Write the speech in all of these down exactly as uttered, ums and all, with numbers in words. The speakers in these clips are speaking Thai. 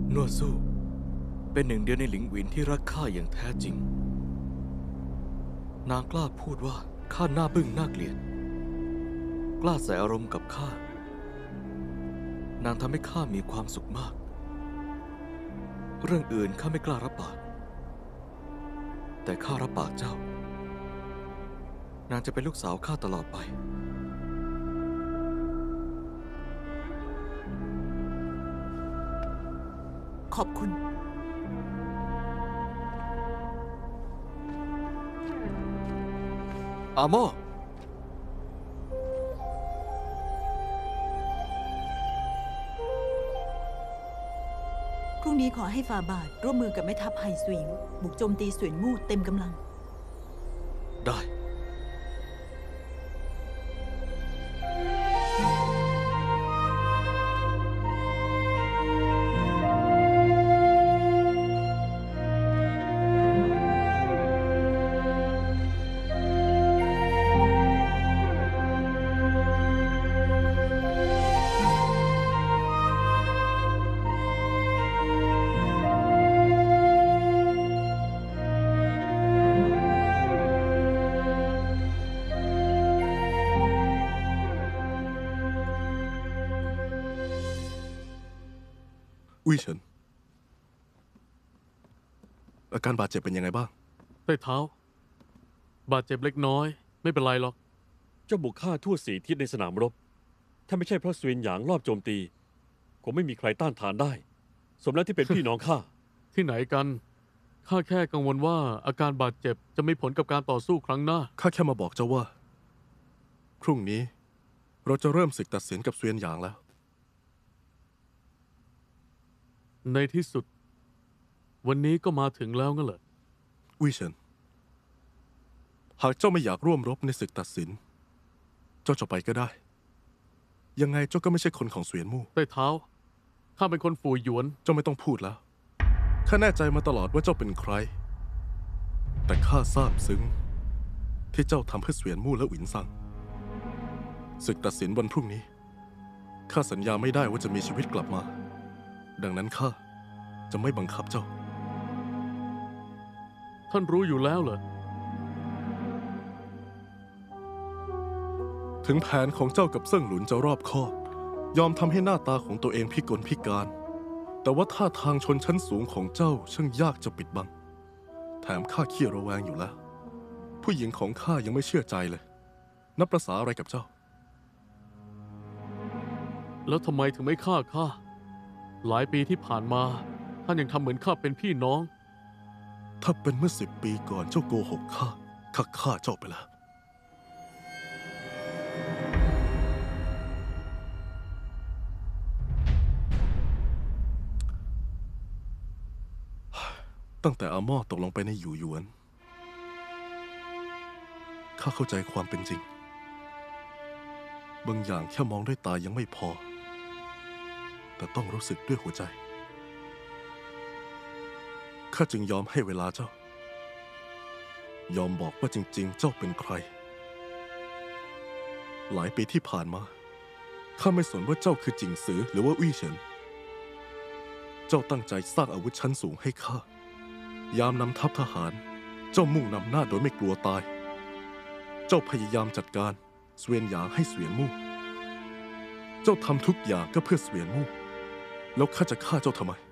นัวสู้เป็นหนึ่งเดียวในหลิงหวินที่รักข้าอย่างแท้จริงนางกล้าพูดว่าข้าหน้าบึ้งน่าเกลียดกล้าใส่อารมณ์กับข้านางทำให้ข้ามีความสุขมากเรื่องอื่นข้าไม่กล้ารับปากแต่ข้ารับปากเจ้านางจะเป็นลูกสาวข้าตลอดไปขอบคุณอาโม่พรุ่งนี้ขอให้ฝ่าบาทร่วมมือกับแม่ทัพไฮสวิงบุกโจมตีสวนมู่เต็มกำลังได้อุ้ยเฉินอาการบาดเจ็บเป็นยังไงบ้างใต้เท้าบาดเจ็บเล็กน้อยไม่เป็นไรหรอกเจ้าบุกฆ่าทั่วสีทิศในสนามรบถ้าไม่ใช่เพราะสวีนหยางรอบโจมตีคงไม่มีใครต้านทานได้สมแล้วที่เป็นพี่น้องข้าที่ไหนกันข้าแค่กังวลว่าอาการบาดเจ็บจะมีผลกับการต่อสู้ครั้งหน้าข้าแค่มาบอกเจ้าว่าพรุ่งนี้เราจะเริ่มศึกตัดสินกับสวีนหยางแล้วในที่สุดวันนี้ก็มาถึงแล้วงั้นเหรออุ้ยเฉินหากเจ้าไม่อยากร่วมรบในศึกตัดสินเจ้าจะไปก็ได้ยังไงเจ้าก็ไม่ใช่คนของเสวียนมู่ใต้เท้าข้าเป็นคนฝูหยวนเจ้าไม่ต้องพูดแล้วข้าแน่ใจมาตลอดว่าเจ้าเป็นใครแต่ข้าซาบซึ้งที่เจ้าทำเพื่อเสวียนมู่และหวินซังศึกตัดสินวันพรุ่งนี้ข้าสัญญาไม่ได้ว่าจะมีชีวิตกลับมาดังนั้นข้าจะไม่บังคับเจ้าท่านรู้อยู่แล้วเหรอถึงแผนของเจ้ากับเซิ่งหลุนจะรอบคอบยอมทำให้หน้าตาของตัวเองพิกลพิการแต่ว่าท่าทางชนชั้นสูงของเจ้าช่างยากจะปิดบังแถมข้าขี้ระแวงอยู่แล้วผู้หญิงของข้ายังไม่เชื่อใจเลยนับประสาอะไรกับเจ้าแล้วทำไมถึงไม่ฆ่าข้าหลายปีที่ผ่านมาท่านยังทำเหมือนข้าเป็นพี่น้องถ้าเป็นเมื่อสิบปีก่อนเจ้าโกหกข้าข้าฆ่าเจ้าไปแล้วตั้งแต่อาม่อตกลงไปในหยู่หยวนข้าเข้าใจความเป็นจริงบางอย่างแค่มองด้วยตายังไม่พอแต่ต้องรู้สึกด้วยหัวใจข้าจึงยอมให้เวลาเจ้ายอมบอกว่าจริงๆเจ้าเป็นใครหลายปีที่ผ่านมาข้าไม่สนว่าเจ้าคือจิงซือหรือว่าวี่เฉินเจ้าตั้งใจสร้างอาวุธชั้นสูงให้ข้ายามนำทัพทหารเจ้ามุ่งนำหน้าโดยไม่กลัวตายเจ้าพยายามจัดการเสวียนหยางให้เสวียนมู่เจ้าทำทุกอย่างก็เพื่อเสวียนมู่แล้วข้าจะฆ่าเจ้าทำไม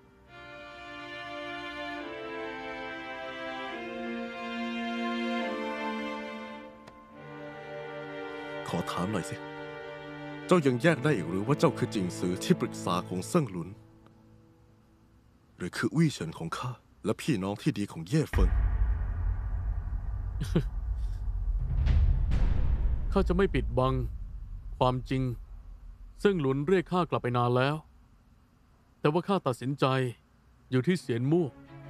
ขอถามหน่อยสิเจ้ายังแยกได้อีกหรือว่าเจ้าคือจิงซือที่ปรึกษาของเซิ่งหลุนหรือคือวี่เฉินของข้าและพี่น้องที่ดีของเย่เฟิงข้าจะไม่ปิดบังความจริงซึ่งหลุนเรียกข้ากลับไปนานแล้วแต่ว่าข้าตัดสินใจอยู่ที่เสียนมู่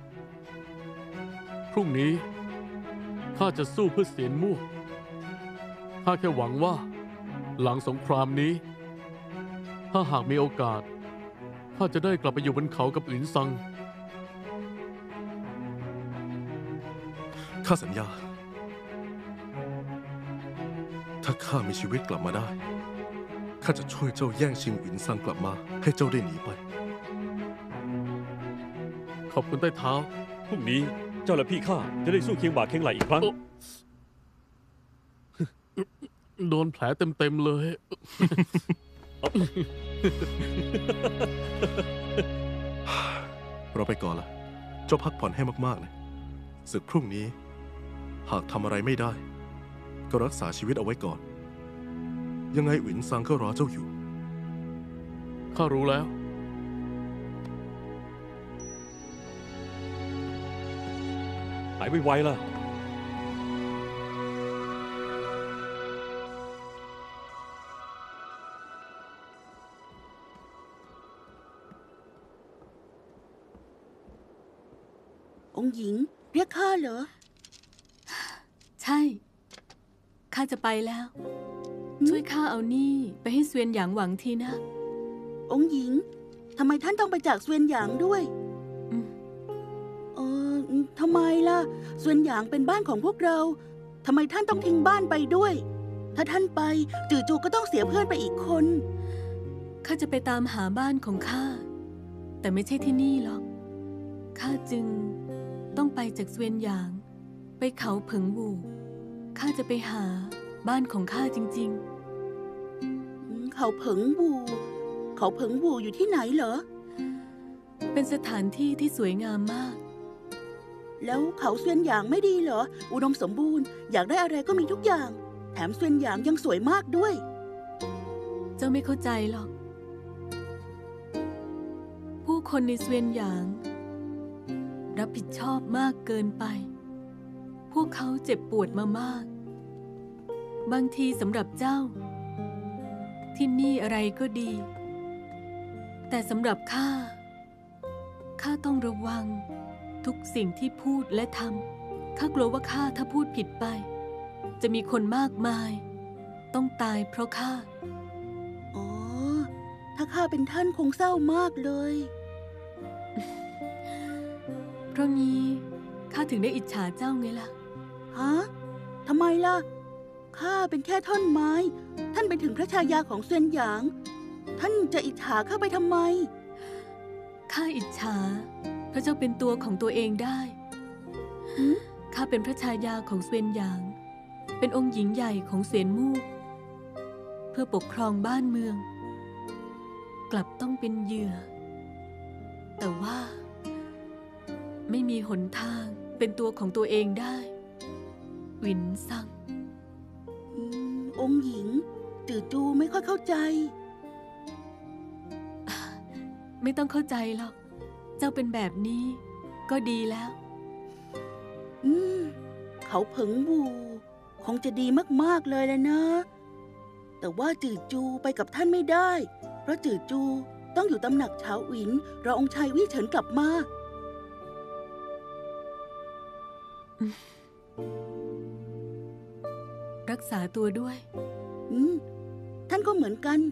พรุ่งนี้ข้าจะสู้เพื่อเสียนมู่ข้าแค่หวังว่าหลังสงครามนี้ถ้าหากมีโอกาสข้าจะได้กลับไปอยู่บนเขากับอินซังข้าสัญญาถ้าข้ามีชีวิตกลับมาได้ข้าจะช่วยเจ้าแย่งชิงอินซังกลับมาให้เจ้าได้หนีไปขอบคุณใต้เท้าพรุ่งนี้เจ้าและพี่ข้าจะได้สู้เคียงบ่าเคียงไหลอีกครั้งโอ้ โดนแผลเต็มๆเลยเราไปก่อนละเจ้าพักผ่อนให้มากๆนะศึกพรุ่งนี้ หากทำอะไรไม่ได้ ก็รักษาชีวิตเอาไว้ก่อน ยังไงหวินซังก็รอเจ้าอยู่ข้ารู้แล้วหายไวๆล่ะองค์หญิง เรียกข้าเหรอใช่ ข้าจะไปแล้ว ช่วยข้าเอานี่ไปให้เสวียนหยางหวังทีนะองค์หญิงทำไมท่านต้องไปจากเสวียนหยางด้วยอืมเออทำไมล่ะเสวียนหยางเป็นบ้านของพวกเราทำไมท่านต้องทิ้งบ้านไปด้วย ถ้าท่านไปจื่อจูก็ต้องเสียเพื่อนไปอีกคนข้าจะไปตามหาบ้านของข้า แต่ไม่ใช่ที่นี่หรอก ข้าจึงต้องไปจากเสวียนหยาง ไปเขาเผิงบูข้าจะไปหาบ้านของข้าจริงเขาเผิงบูเขาเผิงบูอยู่ที่ไหนเหรอๆ เป็นสถานที่ที่สวยงามมากแล้วเขาเสวียนหยางไม่ดีเหรอ อุดมสมบูรณ์อยากได้อะไรก็มีทุกอย่าง แถมเสวียนหยางยังสวยมากด้วยเจ้าไม่เข้าใจหรอก ผู้คนในเสวียนหยาง รับผิดชอบมากเกินไป พวกเขาเจ็บปวดมามาก บางทีสำหรับเจ้า ที่นี่อะไรก็ดี แต่สำหรับข้า ข้าต้องระวังทุกสิ่งที่พูดและทำ ข้ากลัวว่าข้าถ้าพูดผิดไป จะมีคนมากมาย ต้องตายเพราะข้าอ๋อ ถ้าข้าเป็นท่านคงเศร้ามากเลยเพราะงี้ข้าถึงได้อิจฉาเจ้าไงล่ะฮะ ทำไมล่ะ ข้าเป็นแค่ท่อนไม้ ท่านเป็นถึงพระชายาของเสวียนหยาง ท่านจะอิจฉาข้าไปทำไมข้าอิจฉาเพราะเจ้าเป็นตัวของตัวเองได้หืมข้าเป็นพระชายาของเสวียนหยาง เป็นองค์หญิงใหญ่ของเสวียนมู่ เพื่อปกครองบ้านเมือง กลับต้องเป็นเหยื่อ แต่ว่า ไม่มีหนทางเป็นตัวของตัวเองได้ หวินซังอืมองค์หญิง จื่อจูไม่ค่อยเข้าใจไม่ต้องเข้าใจหรอก เจ้าเป็นแบบนี้ ก็ดีแล้วอืม เขาเผิงบูคงจะดีมากๆเลยแล้วนะ แต่ว่าจื่อจูไปกับท่านไม่ได้ เพราะจื่อจูต้องอยู่ตำหนักเฉาหวินรอองค์ชายวี่เฉินกลับมารักษาตัวด้วยอืม ท่านก็เหมือนกัน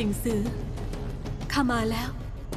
จิงซือข้ามาแล้ว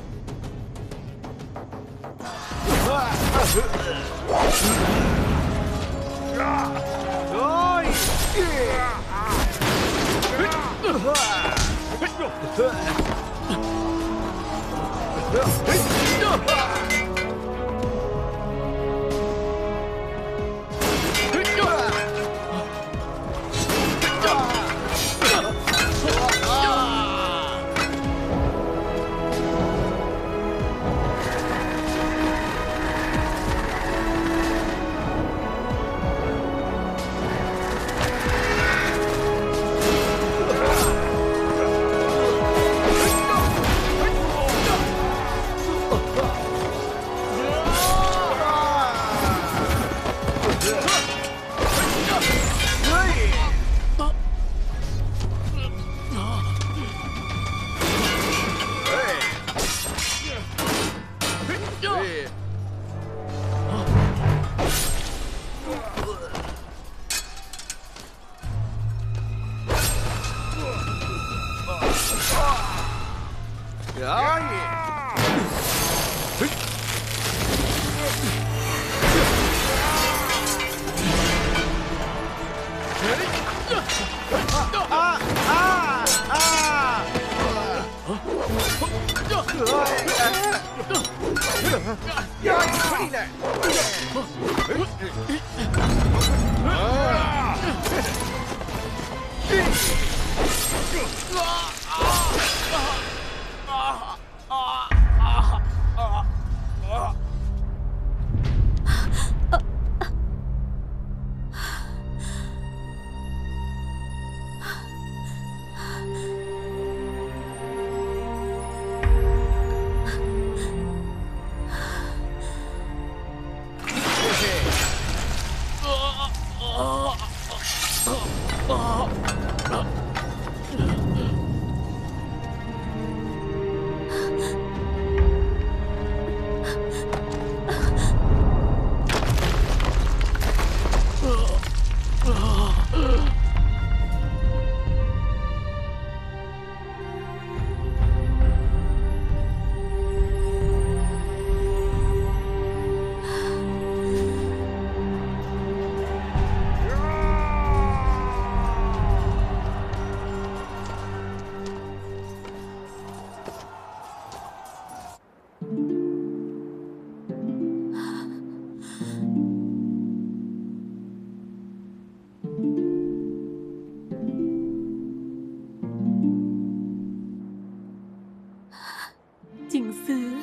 จิงซือ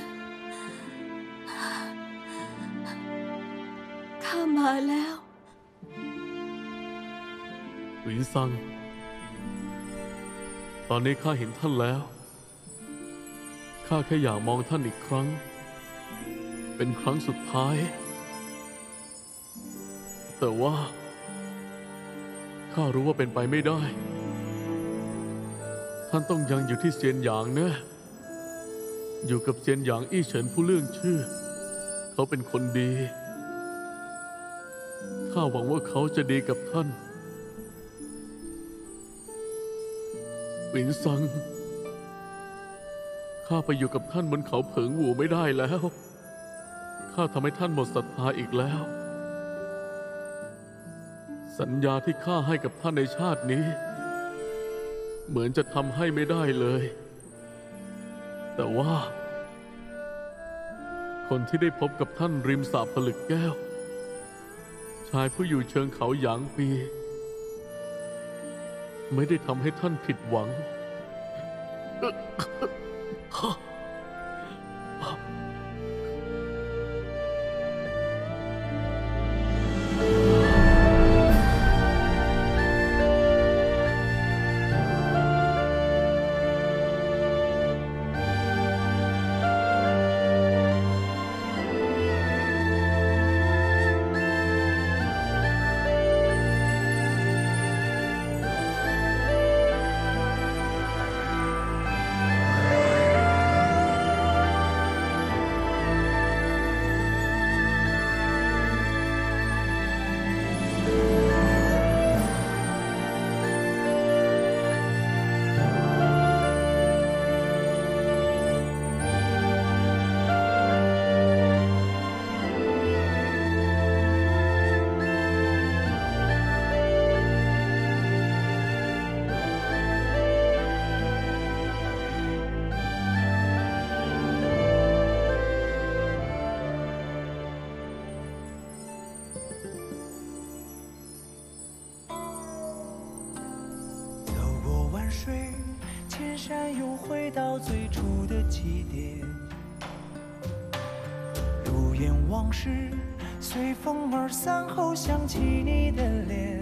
ข้ามาแล้วหวินซัง ตอนนี้ข้าเห็นท่านแล้ว ข้าแค่อยากมองท่านอีกครั้ง เป็นครั้งสุดท้าย แต่ว่า ข้ารู้ว่าเป็นไปไม่ได้ ท่านต้องยังอยู่ที่เซียนหยางนะ อยู่กับเซียนหยางอี้เฉินผู้เรื่องชื่อ เขาเป็นคนดี ข้าหวังว่าเขาจะดีกับท่านหวินซัง ข้าไปอยู่กับท่านบนเขาเผิงหูไม่ได้แล้ว ข้าทำให้ท่านหมดศรัทธาอีกแล้ว สัญญาที่ข้าให้กับท่านในชาตินี้ เหมือนจะทำให้ไม่ได้เลย แต่ว่า คนที่ได้พบกับท่านริมสระผลึกแก้ว ชายผู้อยู่เชิงเขาหยางปี ไม่ได้ทำให้ท่านผิดหวังเ水，千山又回到最初的起点。如烟往事随风而散后，想起你的脸。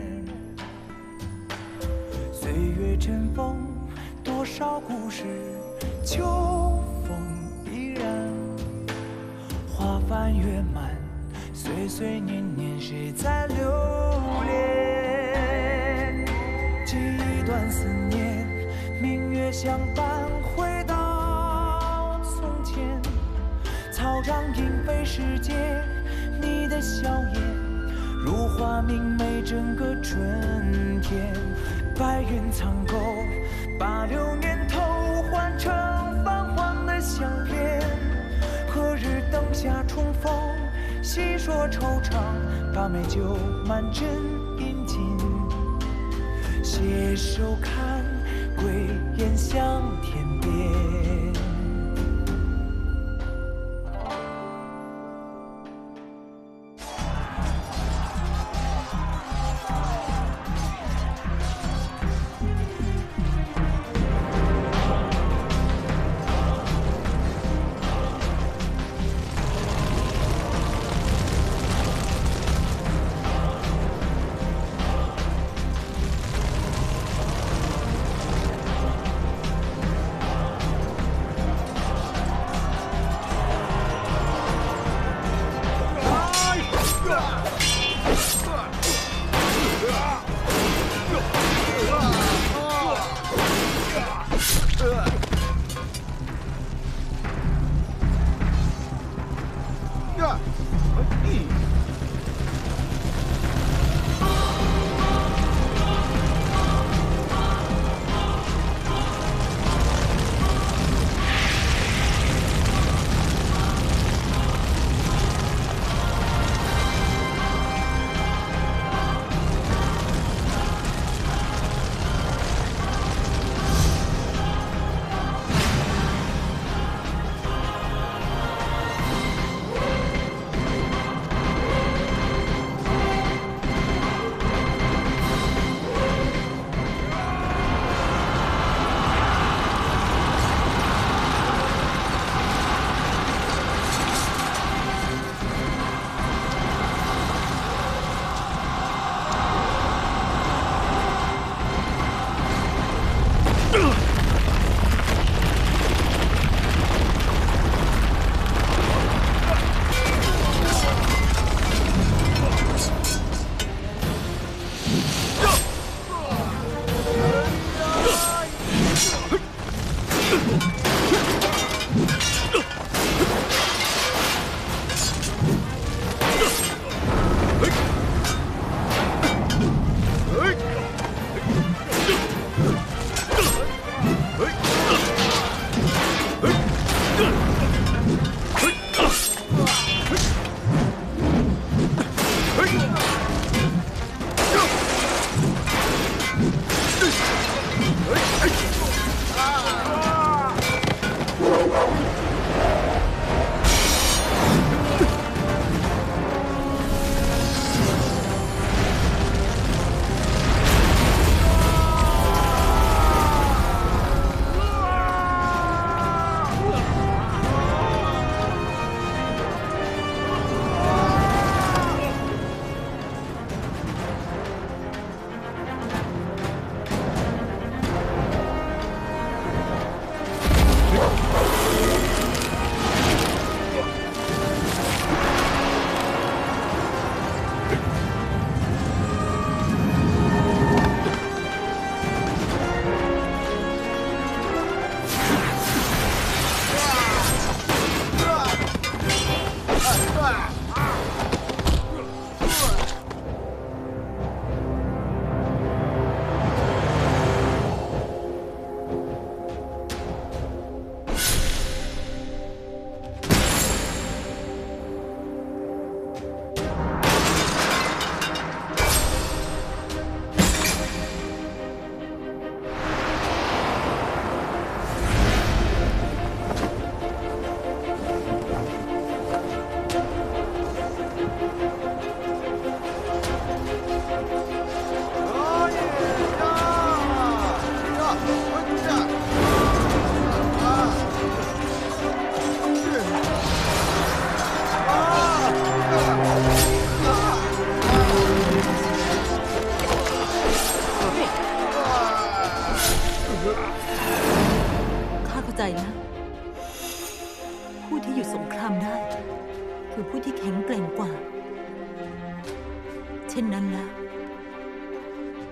岁月尘封多少故事，秋风依然。花翻月满，岁岁年年，谁在留恋？记一段思念，明月相伴，回到从前。草长莺飞世界，你的笑颜如花明媚整个春天。白云苍狗，把流年偷换成泛黄的相片。何日灯下重逢，细说惆怅，把美酒满斟饮尽，携手看归雁向天边。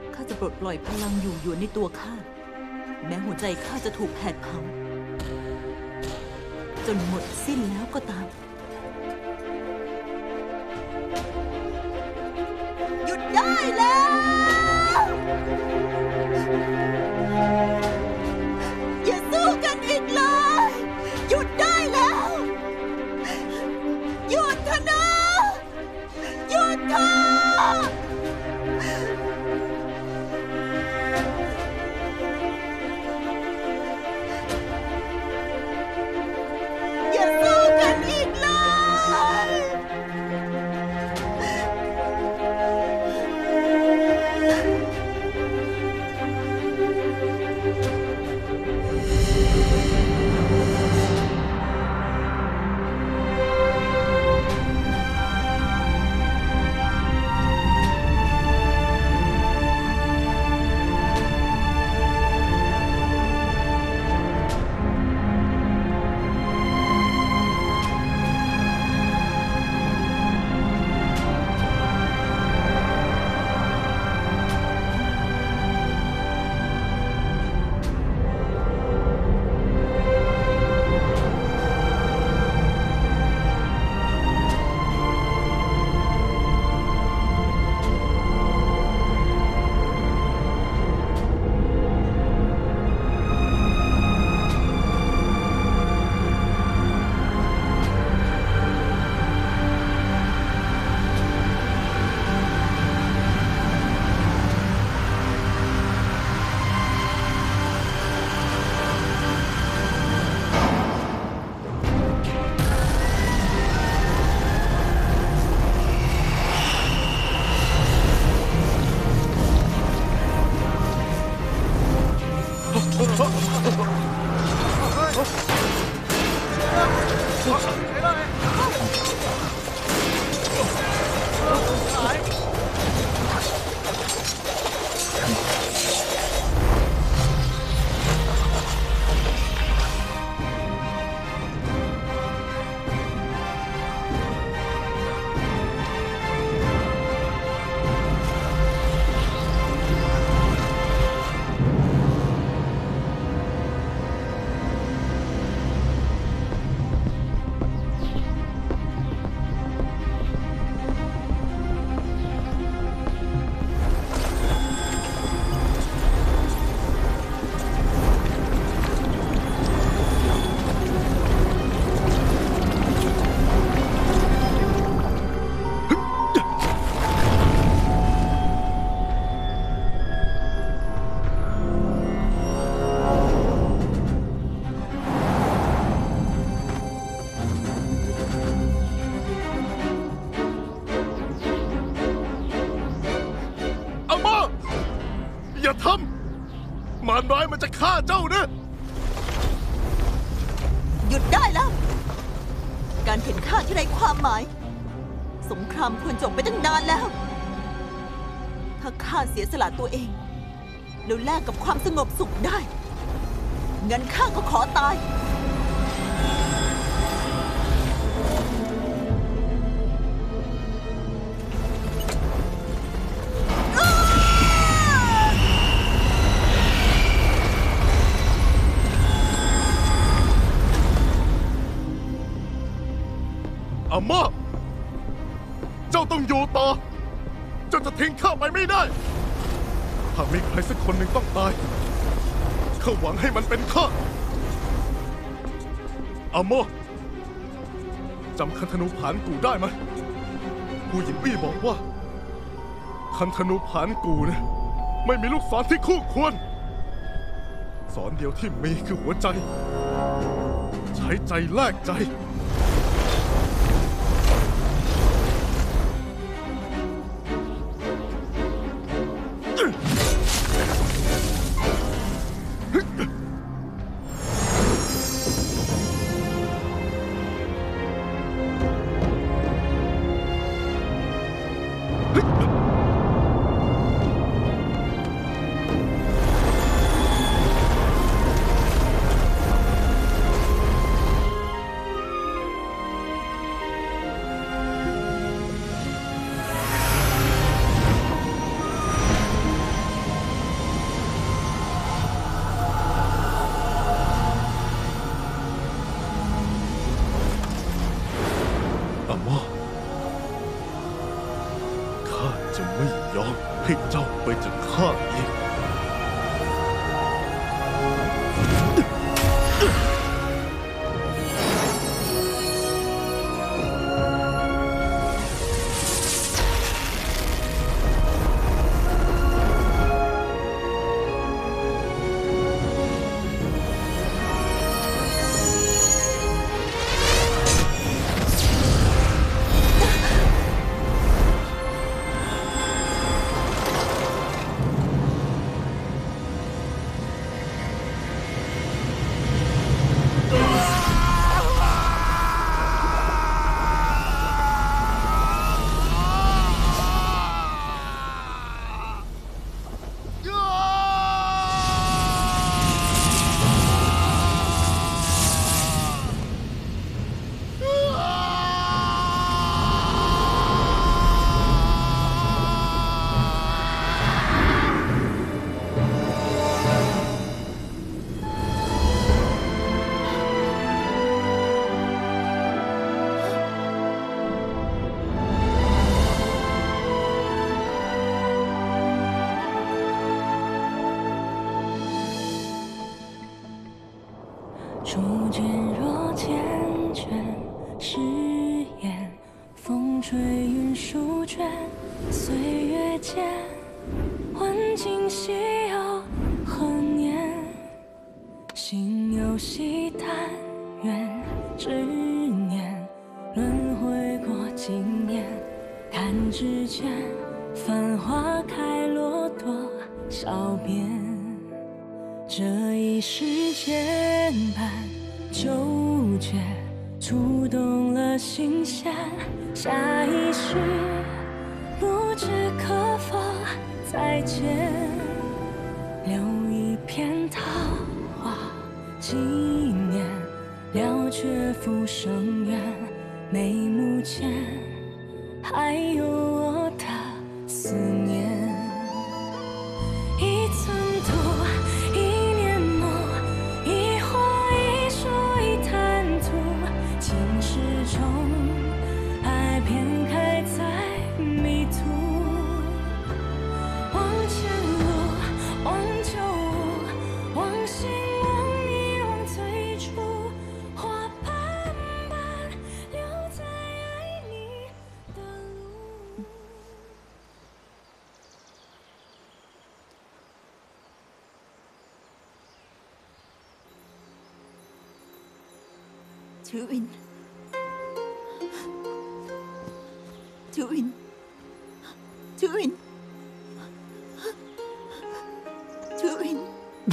ข้าจะปลดปล่อยพลังอยู่อยู่ในตัวข้า แม้หัวใจข้าจะถูกแผดเผา จนหมดสิ้นแล้วก็ตาม หยุดได้แล้ว อย่าสู้กันอีกเลย หยุดได้แล้ว หยุดเถอะนะหยุดเถอะอย่าสู้กันอีกเลยอย่าทำมารร้ายมันจะฆ่าเจ้านะหยุดได้แล้ว การเห็นค่าที่ไร้ความหมาย สงครามควรจบไปตั้งนานแล้ว ถ้าข้าเสียสละตัวเอง แล้วแลกกับความสงบสุขได้ งั้นข้าก็ขอตายอาม่าเจ้าต้องอยู่ต่อ เจ้าจะทิ้งข้าไปไม่ได้ หากมีใครสักคนหนึ่งต้องตาย ข้าหวังให้มันเป็นข้า อาม่าจำคันธนูผานกูได้ไหมกูหยินอี้บอกว่า คันธนูผานกูนะไม่มีลูกศรที่คู่ควร สอนเดียวที่มีคือหัวใจ ใช้ใจแลกใจจ้าไปจากข้าอีก初见若缱绻誓言，风吹云舒卷，岁月间，问今夕又何年？心有惜但愿执念，轮回过经年，弹指间，繁花开落多少遍？这一世间般纠结，触动了心弦。下一世不知可否再见，留一片桃花纪念，了却浮生缘。眉目间还有我的思念，一寸土。爱偏开在迷途，往前路，往旧物，往心，往你，往最初，花瓣般留在爱你的路。 秋云。秋云，秋云，秋云，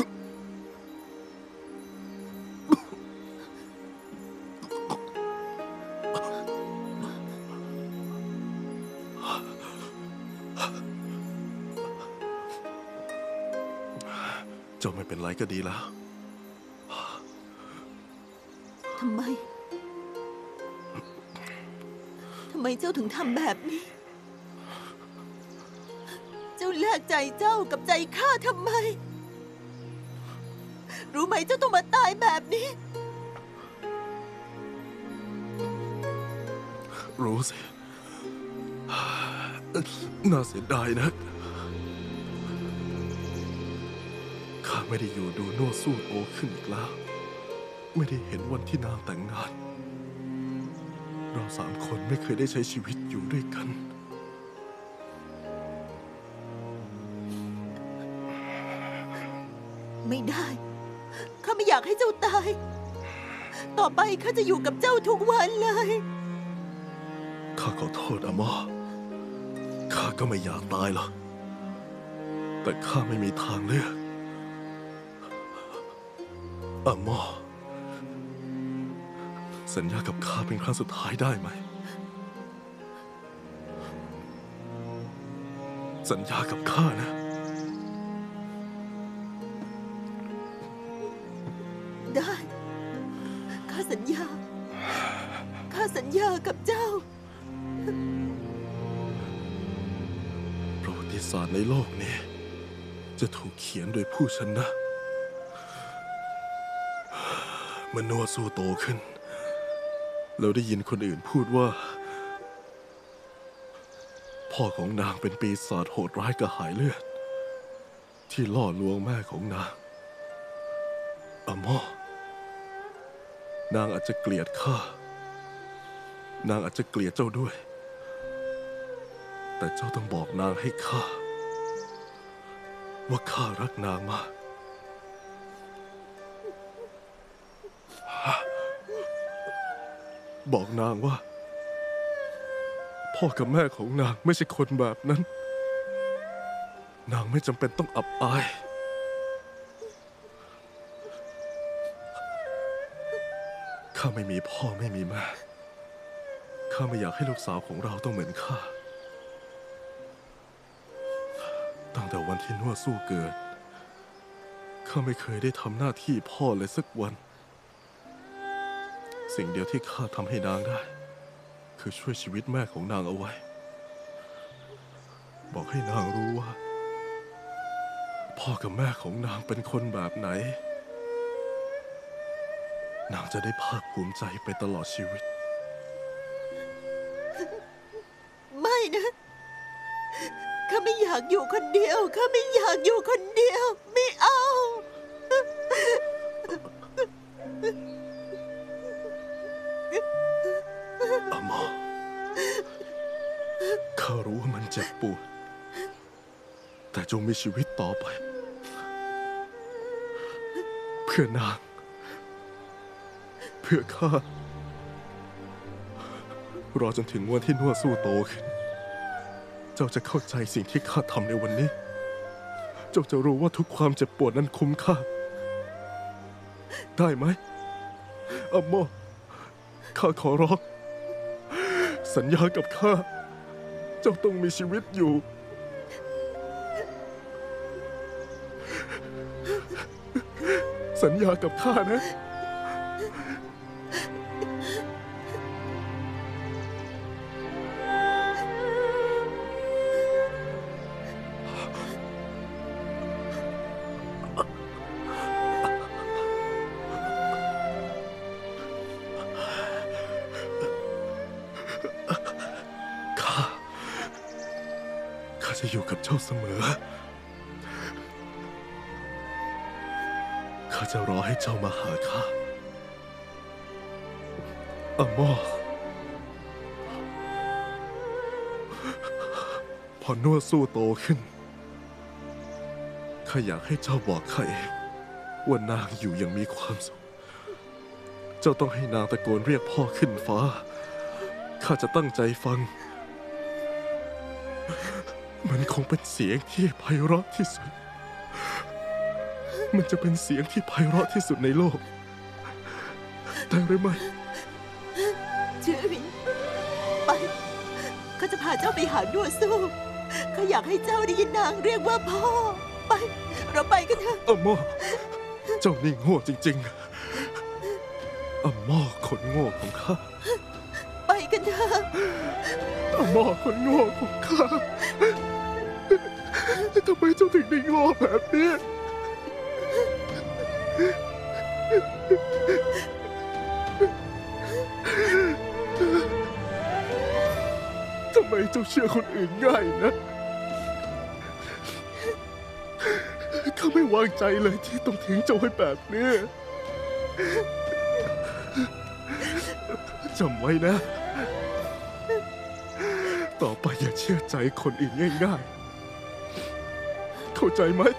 เจ้าไม่เป็นไรก็ดีแล้วทำไม ทำไมเจ้าถึงทำแบบนี้ เจ้าแลกใจเจ้ากับใจข้าทำไม รู้ไหมเจ้าต้องมาตายแบบนี้รู้สิ น่าเสียดายนะข้าไม่ได้อยู่ดูโน่สู้โตขึ้นอีกแล้ว ไม่ได้เห็นวันที่นางแต่งงาน เราสามคนไม่เคยได้ใช้ชีวิตอยู่ด้วยกันไม่ได้ ข้าไม่อยากให้เจ้าตาย ต่อไปข้าจะอยู่กับเจ้าทุกวันเลยข้าขอโทษอาม่าข้าก็ไม่อยากตายหรอก แต่ข้าไม่มีทางเลือกอาม่าสัญญากับข้าเป็นครั้งสุดท้ายได้ไหม สัญญากับข้านะได้ ข้าสัญญา ข้าสัญญากับเจ้าประวัติศาสตร์ในโลกนี้ จะถูกเขียนโดยผู้ชนะเมื่อนัวสู้โตขึ้น เราได้ยินคนอื่นพูดว่า พพ่อของนางเป็นปีศาจโหดร้ายกระหายเลือด ที่ล่อลวงแม่ของนางอามอนางอาจจะเกลียดข้านางอาจจะเกลียดเจ้าด้วย แต่เจ้าต้องบอกนางให้ข้าว่าข้ารักนางมากบอกนางว่าพ่อกับแม่ของนางไม่ใช่คนแบบนั้น นางไม่จำเป็นต้องอับอายข้าไม่มีพ่อไม่มีแม่ข้าไม่อยากให้ลูกสาวของเราต้องเหมือนข้าตั้งแต่วันที่นัวสู้เกิดข้าไม่เคยได้ทำหน้าที่พ่อเลยสักวันสิ่งเดียวที่ข้าทำให้นางได้คือช่วยชีวิตแม่ของนางเอาไว้บอกให้นางรู้ว่าพ่อกับแม่ของนางเป็นคนแบบไหนนางจะได้ภาคภูมิใจไปตลอดชีวิตไม่นะข้าไม่อยากอยู่คนเดียวข้าไม่อยากอยู่คนเดียวไม่เอาอามอข้ารู้ว่ามันเจ็บปวดแต่จงมีชีวิตต่อไปเพื่อนางเพื่อข้ารอจนถึงวันที่นัวสู้โตขึ้นเจ้าจะเข้าใจสิ่งที่ข้าทำในวันนี้เจ้าจะรู้ว่าทุกความเจ็บปวดนั้นคุ้มค่าได้ไหมอามอข้าขอร้องสัญญากับข้าเจ้าต้องมีชีวิตอยู่สัญญากับข้านะข้าข้าจะอยู่กับเจ้าเสมอข้าจะรอให้เจ้ามาหาข้าอามอพอนัวสู้โตขึ้นข้าอยากให้เจ้าบอกข้าเองว่านางอยู่อย่างมีความสุขเจ้าต้องให้นางตะโกนเรียกพ่อขึ้นฟ้าข้าจะตั้งใจฟังมันคงเป็นเสียงที่ไพเราะที่สุดมันจะเป็นเสียงที่ไพเราะที่สุดในโลกแต่หรือไม่เจือหวินไปข้าจะพาเจ้าไปหาดัวสู้ข้าอยากให้เจ้าได้ยินนางเรียกว่าพ่อไปเราไปกันเถอะอามอเจ้านี่โง่จริงๆอามอคนโง่ของข้าไปกันเถอะอามอคนโง่ของข้าทำไมเจ้าถึงได้โง่แบบนี้ทำไมเจ้าเชื่อคนอื่นง่ายนะข้าไม่วางใจเลยที่ต้องทิ้งเจ้าให้แบบนี้จำไว้นะต่อไปอย่าเชื่อใจคนอื่นง่ายๆเข้าใจไหม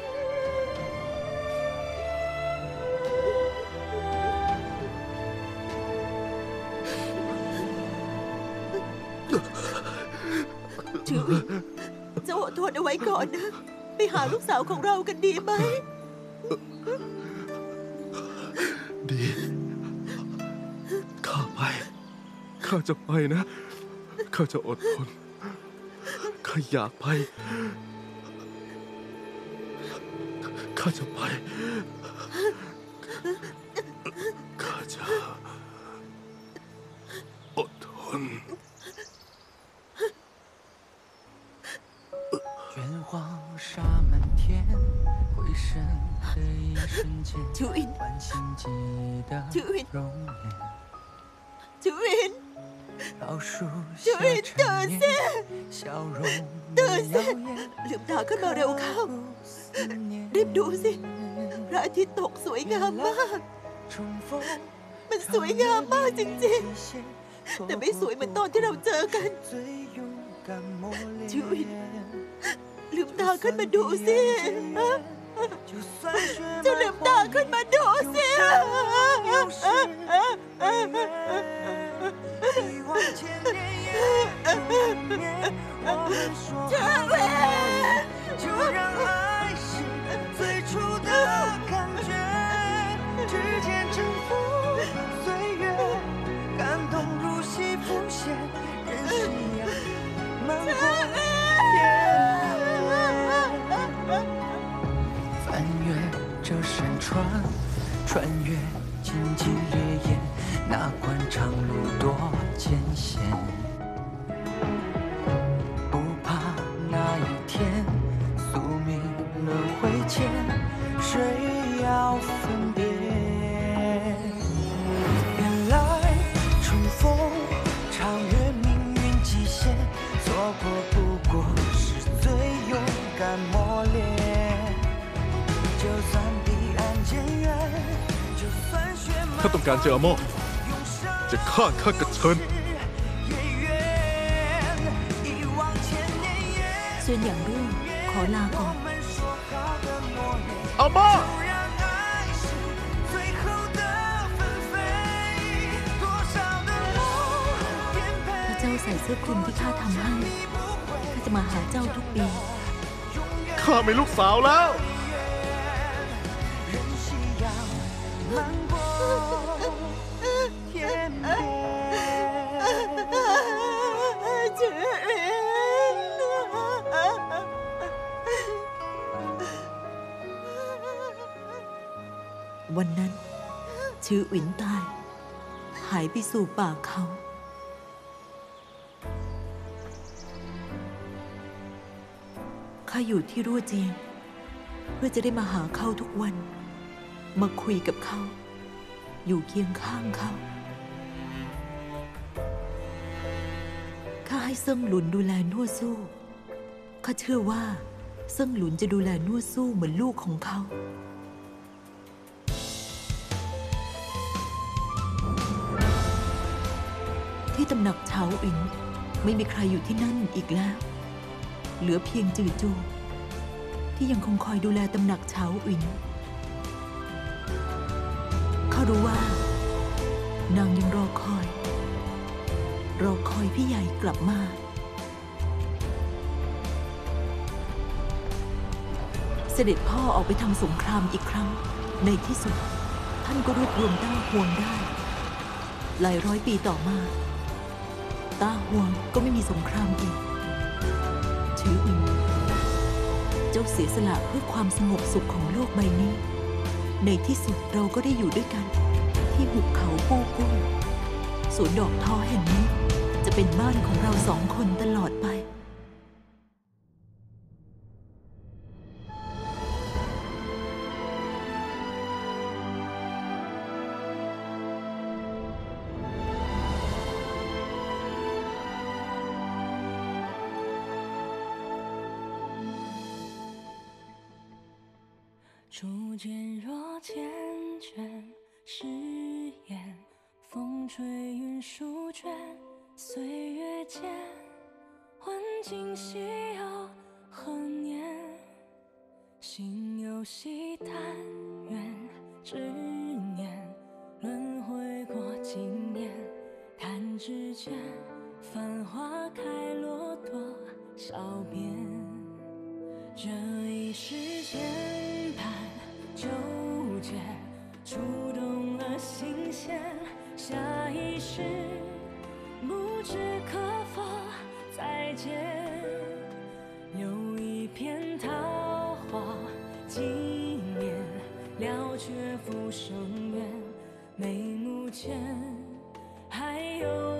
เจือหวินเจ้าอดทนเอาไว้ก่อนนะไปหาลูกสาวของเรากันดีไหมดีข้าไปข้าจะไปนะข้าจะอดทนข้าอยากไปข้าจะไปข้าจะอดทน愿黄沙满天，回身的一瞬间， เจือหวิน唤醒记忆的เจือหวิน容颜。 เจือหวิน让倒数就下是陈年得瑟， 笑容的耀眼， ลืมตาขึ้นมาเร็วเข้า รีบดูสิ พระอาทิตย์ตกสวยงามมาก重逢มันสวยงามมากจริงๆ แต่ไม่สวยเหมือนตอนที่เราเจอกัน最勇敢磨练ชีวิต ลืมตาขึ้นมาดูสิ就算血เจะลืมตาขึ้นมาดูสิ又是一往千年也不灭，我们说好的诺言，就让爱是最初的感觉，指尖沉浮岁月，感动如戏浮现，人是要漫过天边，翻越这山川，穿越荆棘烈焰，哪管长路多艰险，不怕那一天宿命轮回前，谁要分别？原来重逢超越命运极限，错过不过是最勇敢磨练。就算彼岸渐远，就算血脉ถ้าต้องการเจออาโมจะฆ่าข้ากระเชิญ也愿一往千年也เซียนหยางรุ่งขอลาก่อน我们说好的诺言， อาโม就让爱是最后的纷飞，多少的梦颠ถ้า沛， เจ้าใส่เสื้อคลุมที่ข้าทำให้ ข้าจะมาหาเจ้าทุกปีข้ามีลูกสาวแล้ว任夕阳漫过天边。 เจ๋งวันนั้น ชื่ออินตาย หายไปสู่ป่าเขา ข้าอยู่ที่รั่วเจียง เพื่อจะได้มาหาเขาทุกวัน มาคุยกับเขา อยู่เคียงข้างเขา ข้าให้เซิงหลุนดูแลนัวสู้ ข้าเชื่อว่าเซิงหลุนจะดูแลนัวสู้เหมือนลูกของเขา ที่ตำหนักเฉาอินไม่มีใครอยู่ที่นั่นอีกแล้ว เหลือเพียงจือจู ที่ยังคงคอยดูแลตำหนักเฉาอินเขารู้ว่า นางยังรอคอย รอคอยพี่ใหญ่กลับมา เสด็จพ่อออกไปทำสงครามอีกครั้ง ในที่สุด ท่านก็รวบรวมต้าฮวงได้ หลายร้อยปีต่อมา ต้าฮวงก็ไม่มีสงครามอีก ชื่ออินเจ้าเสียสละเพื่อความสงบสุขของโลกใบนี้ ในที่สุดเราก็ได้อยู่ด้วยกัน ที่หุบเขาปูปูสวนดอกทอแห่งนี้ จะเป็นบ้านของเราสองคนตลอดไป初见若缱绻誓言，风吹云舒卷，岁月间，换今夕又何年？心有惜但愿，执念轮回过经年，弹指间，繁花开落多少遍？这一世间盼纠结，触动了心弦。下一世，不知可否再见。留一片桃花纪念，了却浮生缘。眉目间，还有。